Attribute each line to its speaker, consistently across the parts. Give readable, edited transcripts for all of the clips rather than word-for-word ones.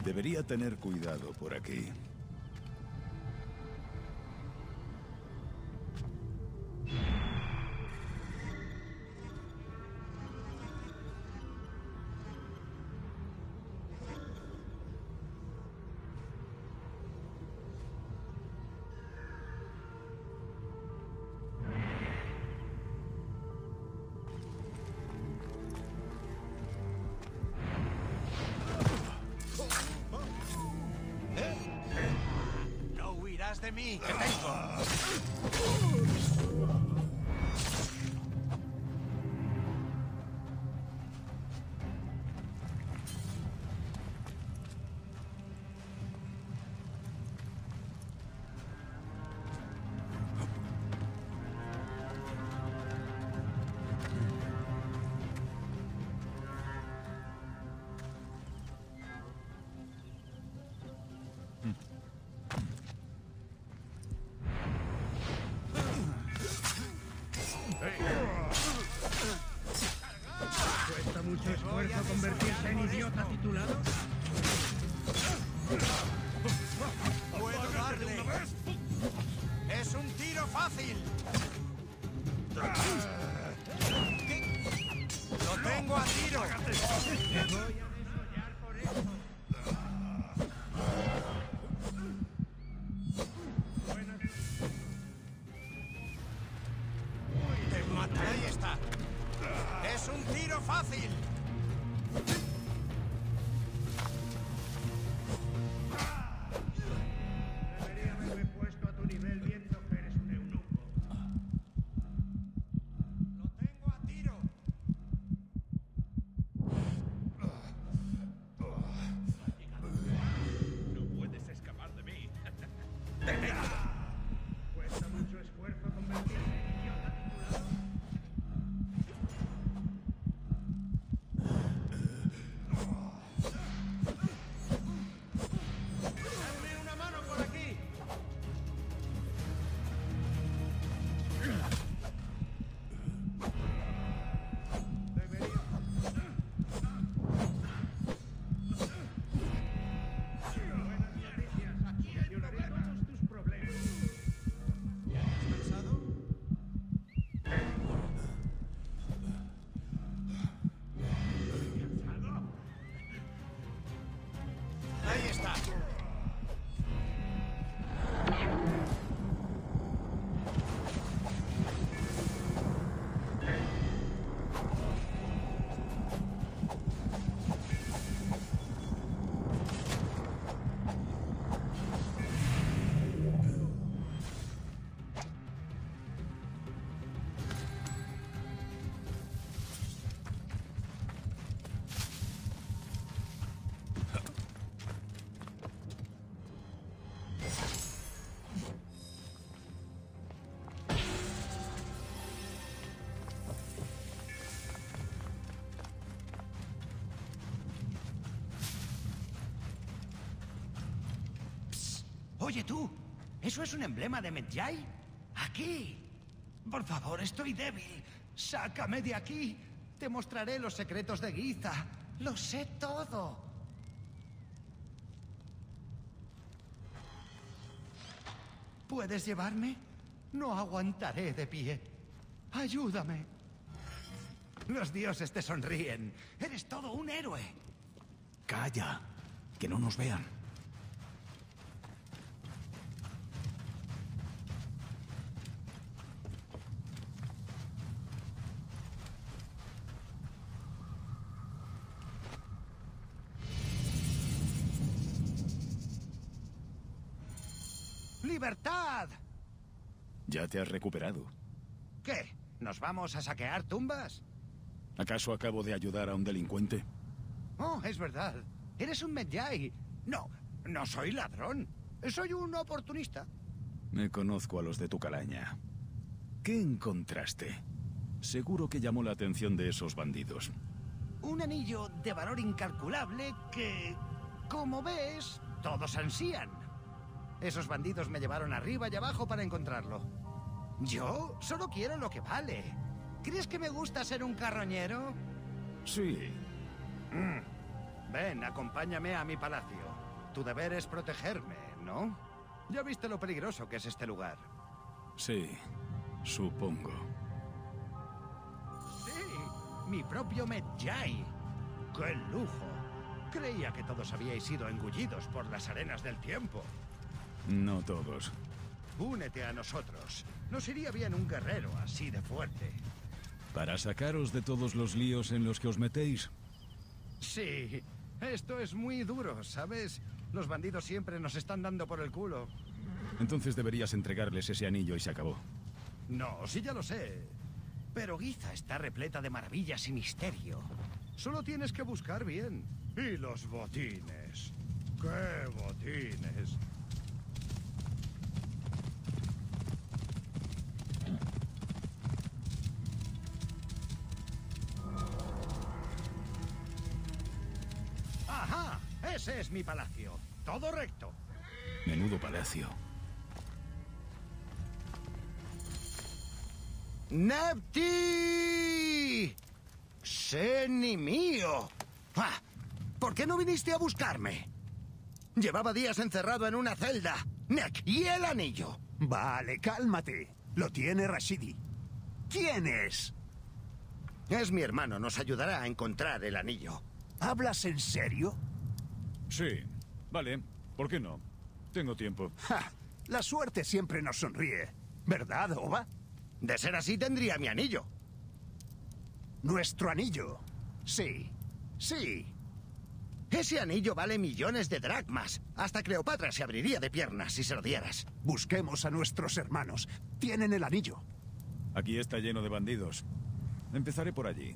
Speaker 1: Debería tener cuidado por aquí.
Speaker 2: No huirás de mí, que tengo.
Speaker 3: ¿Cuesta mucho esfuerzo convertirse en idiota titulado?
Speaker 2: ¡Puedo darle! ¡Es un tiro fácil! ¿Qué? ¡Lo tengo a tiro!
Speaker 3: ¡Te voy a desollar por eso!
Speaker 2: ¡Te mataré! ¡Ahí está! ¡Es un tiro fácil!
Speaker 3: Debería haberme puesto a tu nivel viendo que eres un eunuco.
Speaker 2: ¡Lo tengo a tiro!
Speaker 4: No puedes escapar de mí.
Speaker 3: ¿Cuesta mucho esfuerzo convertirse en idiota titulado?
Speaker 2: ¡Dame una mano por aquí!
Speaker 3: Debería... Buenas noticias. Solucionaré todos tus problemas.
Speaker 2: ¿Cansado? ¡Ahí está!
Speaker 5: Oye tú, ¿eso es un emblema de Medjay? ¡Aquí! Por favor, estoy débil. ¡Sácame de aquí! Te mostraré los secretos de Giza. ¡Lo sé todo! ¿Puedes llevarme? No aguantaré de pie. ¡Ayúdame! Los dioses te sonríen. Eres todo un héroe.
Speaker 1: Calla, que no nos vean.
Speaker 5: ¡Libertad!
Speaker 1: Ya te has recuperado.
Speaker 5: ¿Qué? ¿Nos vamos a saquear tumbas?
Speaker 1: ¿Acaso acabo de ayudar a un delincuente?
Speaker 5: Oh, es verdad. Eres un Medjay. No, no soy ladrón. Soy un oportunista.
Speaker 1: Me conozco a los de tu calaña. ¿Qué encontraste? Seguro que llamó la atención de esos bandidos.
Speaker 5: Un anillo de valor incalculable que, como ves, todos ansían. Esos bandidos me llevaron arriba y abajo para encontrarlo. Yo solo quiero lo que vale. ¿Crees que me gusta ser un carroñero?
Speaker 1: Sí.
Speaker 5: Ven, acompáñame a mi palacio. Tu deber es protegerme, ¿no? Ya viste lo peligroso que es este lugar.
Speaker 1: Sí, supongo.
Speaker 5: Sí, mi propio Medjay. ¡Qué lujo! Creía que todos habíais sido engullidos por las arenas del tiempo.
Speaker 1: No todos.
Speaker 5: Únete a nosotros. Nos iría bien un guerrero así de fuerte.
Speaker 1: ¿Para sacaros de todos los líos en los que os metéis?
Speaker 5: Sí, esto es muy duro, ¿sabes? Los bandidos siempre nos están dando por el culo.
Speaker 1: Entonces deberías entregarles ese anillo y se acabó.
Speaker 5: No, sí ya lo sé. Pero Giza está repleta de maravillas y misterio. Solo tienes que buscar bien. Y los botines. ¡Qué botines! ¡Ajá! Ese es mi palacio. Todo recto.
Speaker 1: Menudo palacio.
Speaker 5: ¡Nepti! ¡Seni mío! ¡Ah! ¿Por qué no viniste a buscarme? Llevaba días encerrado en una celda. Nek, ¿y el anillo?
Speaker 6: Vale, cálmate. Lo tiene Rashidi. ¿Quién es?
Speaker 5: Es mi hermano, nos ayudará a encontrar el anillo.
Speaker 6: ¿Hablas en serio?
Speaker 1: Sí, vale. ¿Por qué no? Tengo tiempo.
Speaker 6: ¡Ja! La suerte siempre nos sonríe. ¿Verdad, Oba?
Speaker 5: De ser así, tendría mi anillo.
Speaker 6: Nuestro anillo. Sí. Sí.
Speaker 5: Ese anillo vale millones de dracmas. Hasta Cleopatra se abriría de piernas si se lo dieras.
Speaker 6: Busquemos a nuestros hermanos. Tienen el anillo.
Speaker 1: Aquí está lleno de bandidos. Empezaré por allí.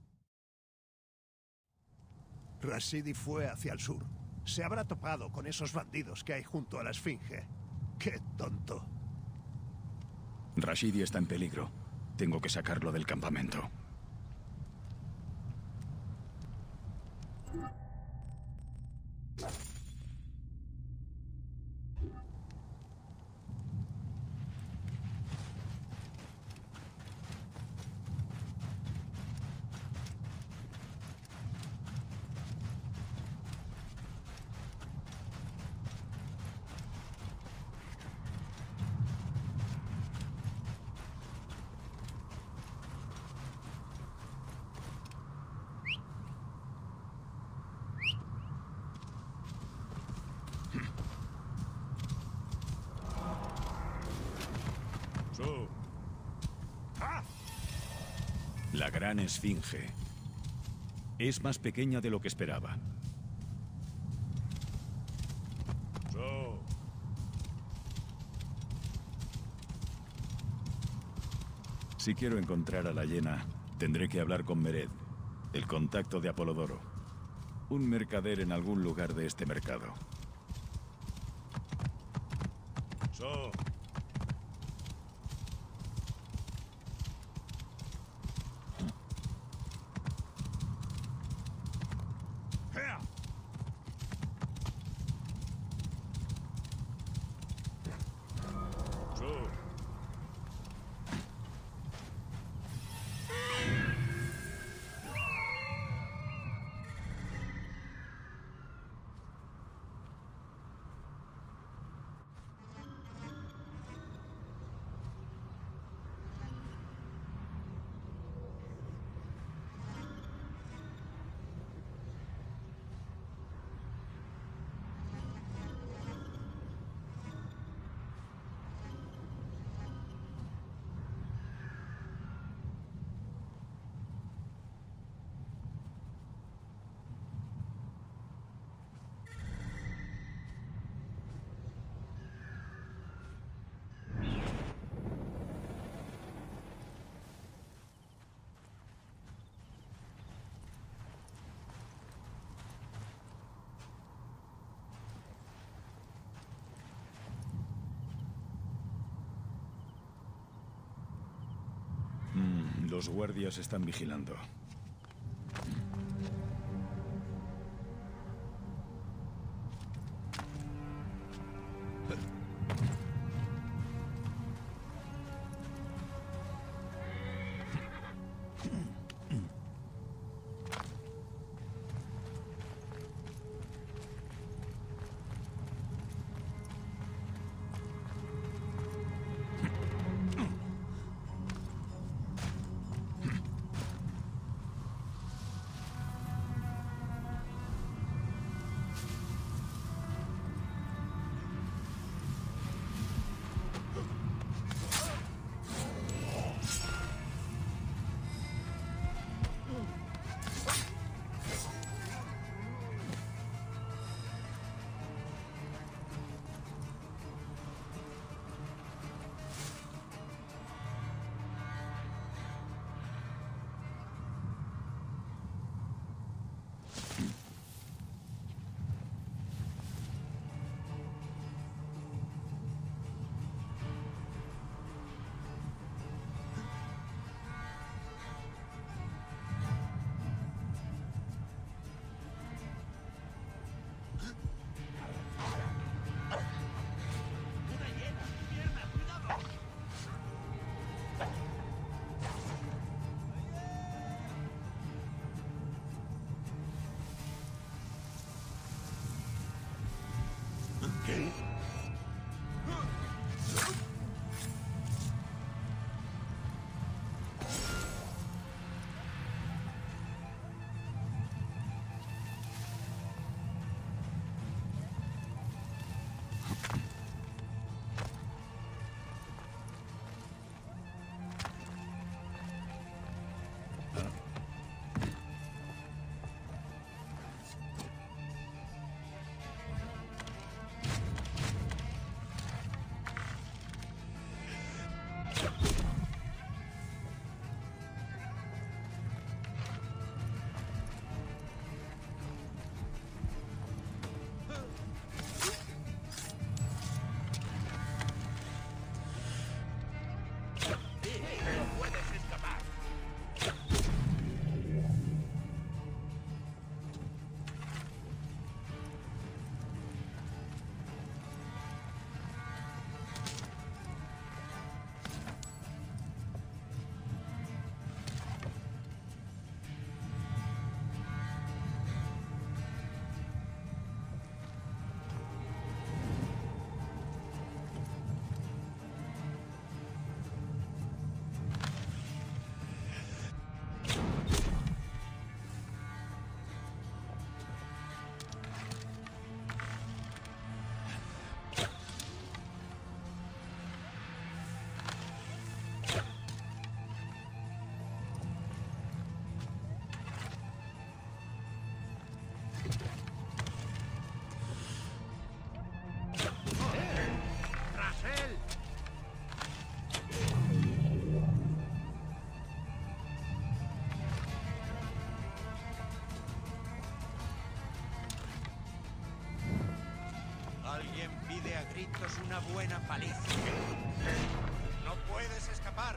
Speaker 6: Rashidi fue hacia el sur. Se habrá topado con esos bandidos que hay junto a la Esfinge. ¡Qué tonto!
Speaker 1: Rashidi está en peligro. Tengo que sacarlo del campamento. La gran esfinge. Es más pequeña de lo que esperaba. Si quiero encontrar a la hiena, tendré que hablar con Mered, el contacto de Apolodoro. Un mercader en algún lugar de este mercado. Los guardias están vigilando.
Speaker 2: Alguien pide a gritos una buena paliza. No puedes escapar.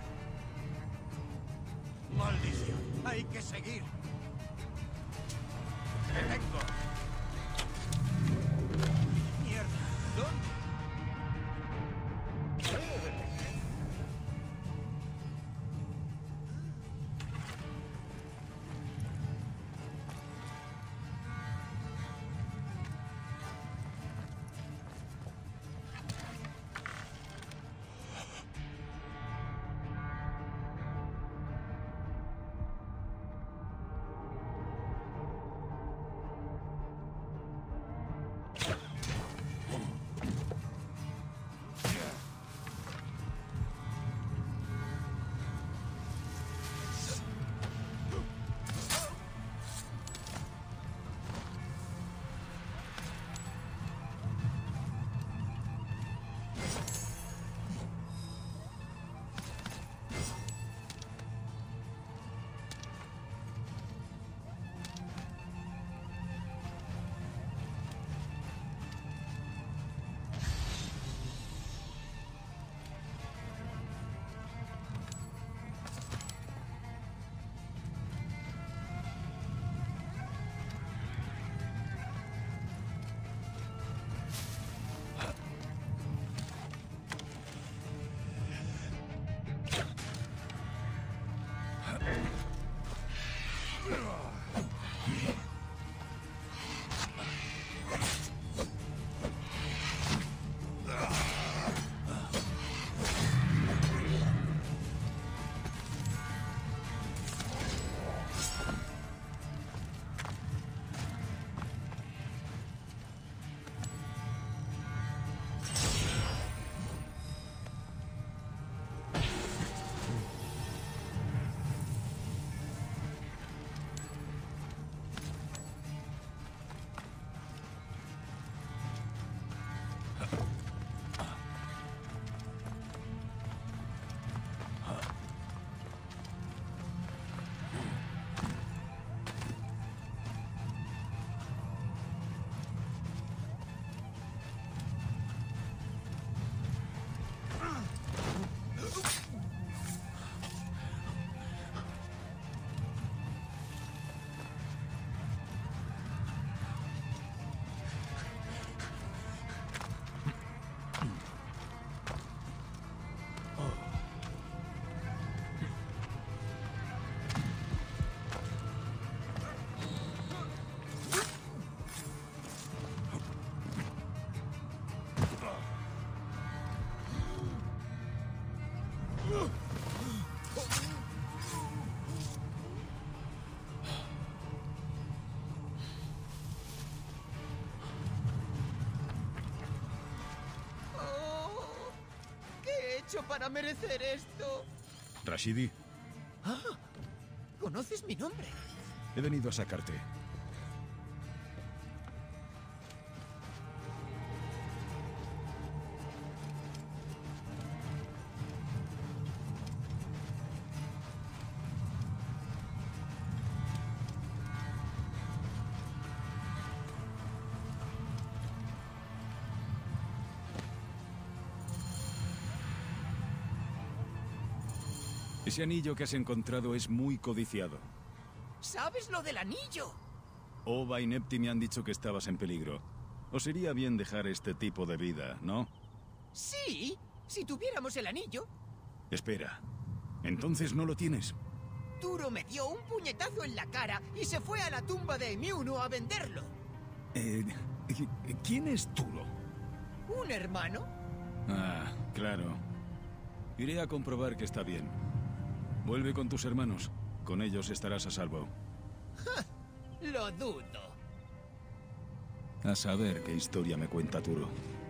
Speaker 2: Maldición. Hay que seguir. ¡Te tengo! ¡Mierda! ¿Dónde?
Speaker 7: hecho para merecer esto?
Speaker 1: Rashidi,
Speaker 7: ¿Conoces mi nombre?
Speaker 1: he venido a sacarte. Ese anillo que has encontrado es muy codiciado.
Speaker 7: ¿Sabes lo del anillo?
Speaker 1: Ova y Nepti me han dicho que estabas en peligro. Os iría bien dejar este tipo de vida, ¿no?
Speaker 7: Sí, si tuviéramos el anillo.
Speaker 1: Espera. ¿Entonces no lo tienes?
Speaker 7: Turo me dio un puñetazo en la cara y se fue a la tumba de Emiuno a venderlo.
Speaker 1: ¿Quién es Turo?
Speaker 7: ¿Un hermano?
Speaker 1: Ah, claro. Iré a comprobar que está bien. Vuelve con tus hermanos. Con ellos estarás a salvo.
Speaker 7: Lo dudo.
Speaker 1: A saber qué historia me cuenta Turo.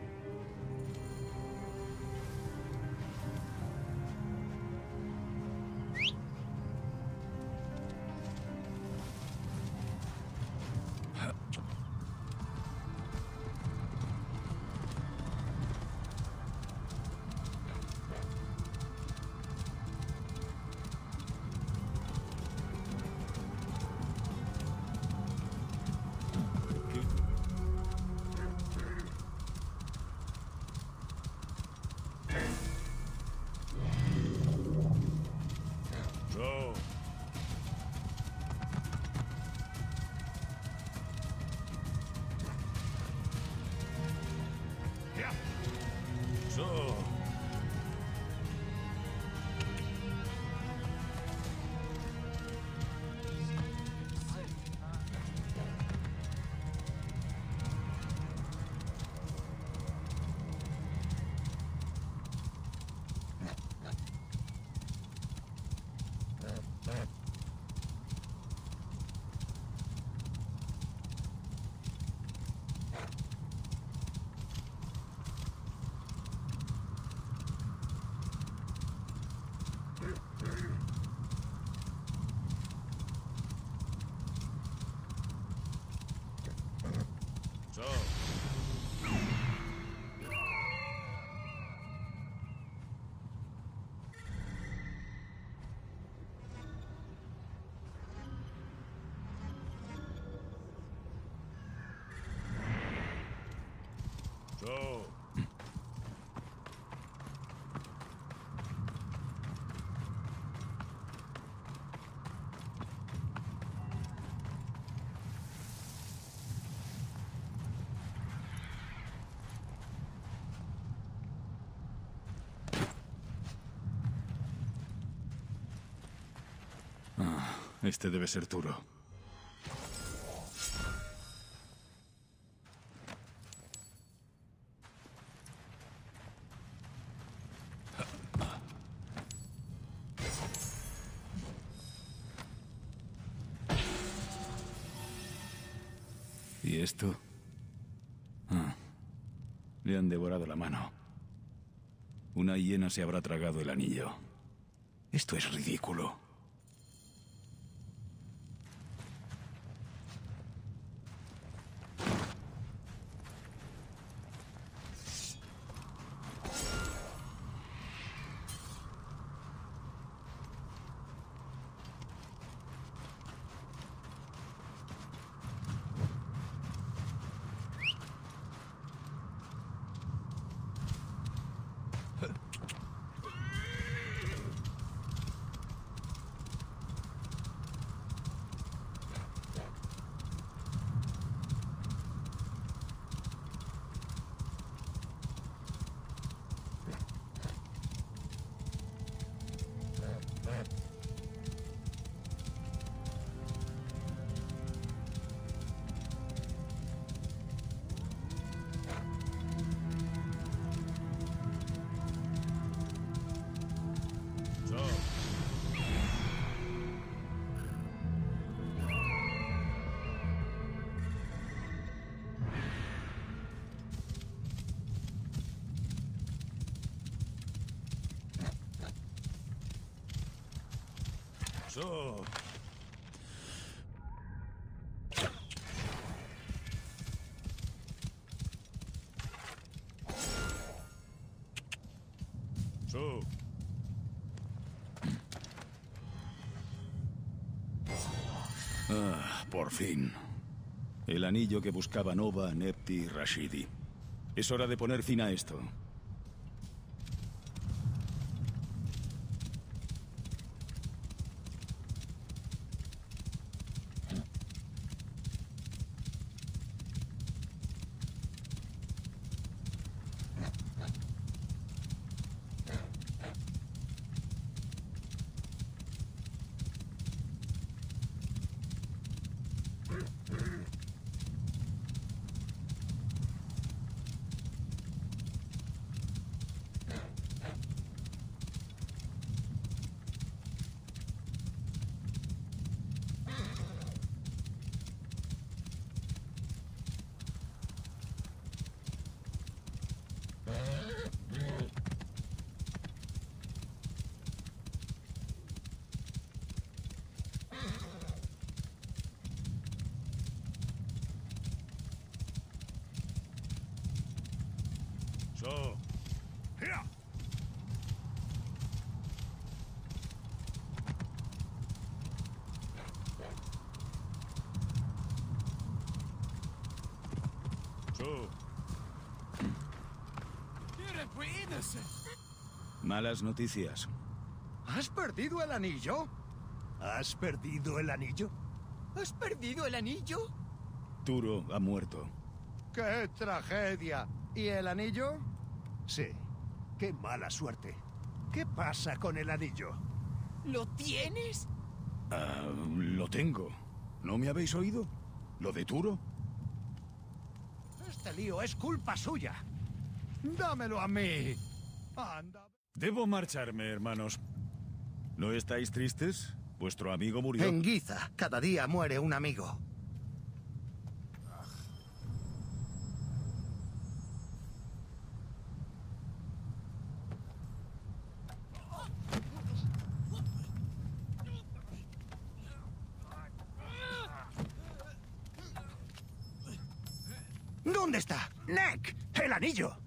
Speaker 1: Este debe ser Turo. ¿Y esto? Le han devorado la mano. Una hiena se habrá tragado el anillo. Esto es ridículo. So. So. Por fin. El anillo que buscaba Nova, Nepti y Rashidi. Es hora de poner fin a esto. So.
Speaker 6: ¡Ea!
Speaker 1: So. Malas noticias.
Speaker 5: ¿Has perdido el anillo?
Speaker 6: ¿Has perdido el anillo?
Speaker 7: ¿Has perdido el anillo?
Speaker 1: Turo ha muerto.
Speaker 5: ¡Qué tragedia! ¿Y el anillo?
Speaker 6: Sí. Qué mala suerte. ¿Qué pasa con el anillo?
Speaker 7: ¿Lo tienes?
Speaker 1: Lo tengo. ¿No me habéis oído? ¿Lo de Turo?
Speaker 5: Este lío es culpa suya. ¡Dámelo a mí! Anda.
Speaker 1: Debo marcharme, hermanos. ¿No estáis tristes? Vuestro amigo murió.
Speaker 5: En Giza, cada día muere un amigo. ¿Dónde está?
Speaker 6: ¡Neck! ¡El anillo!